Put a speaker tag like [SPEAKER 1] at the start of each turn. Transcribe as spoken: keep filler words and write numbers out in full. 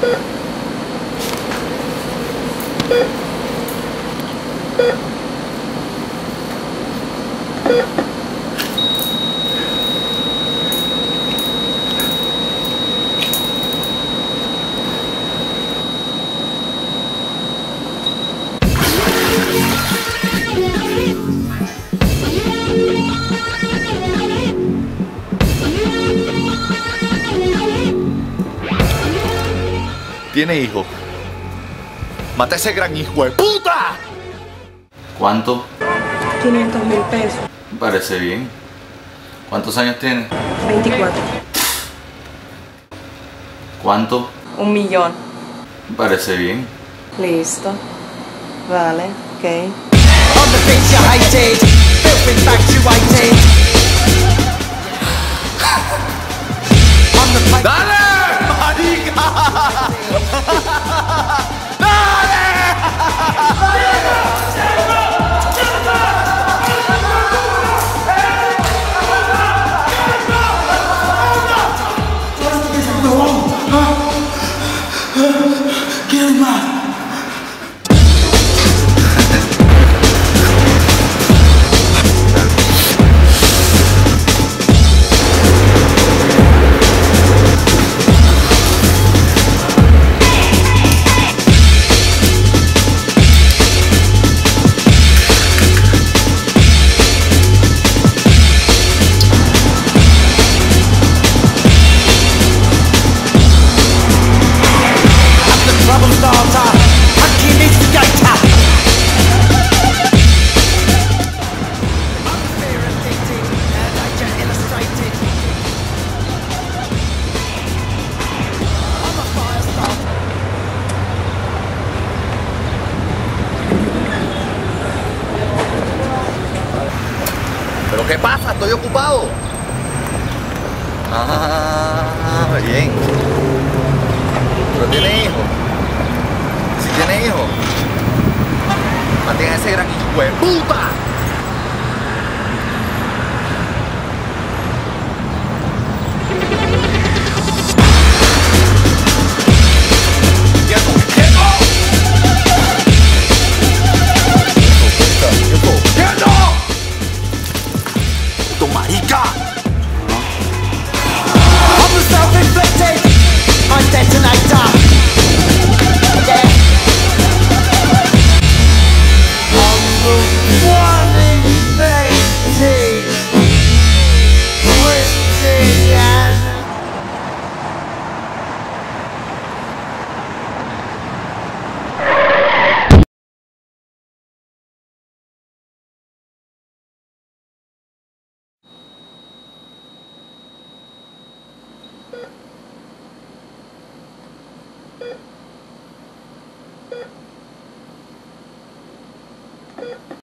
[SPEAKER 1] Tiene hijo. Mata a ese gran hijo de puta. ¿Cuánto?
[SPEAKER 2] quinientos mil pesos.
[SPEAKER 1] Me parece bien. ¿Cuántos años tiene?
[SPEAKER 2] veinticuatro.
[SPEAKER 1] ¿Cuánto?
[SPEAKER 2] Un millón.
[SPEAKER 1] Me parece bien.
[SPEAKER 2] Listo. Vale, ok.
[SPEAKER 3] On the things you hated, filthy infatuated. On the plate.
[SPEAKER 1] ¡Dale, marica! ¡Dale!
[SPEAKER 3] ¿Quieres más? Trouble starter, hunky instigator. Unfair addicted, and nature illustrated. I'm a firestarter.
[SPEAKER 1] ¿Pero qué pasa? Estoy ocupado. Ah, bien. ¿Pero tiene hijo? Si tiene hijo, mantiene a ese gran hijo de puta.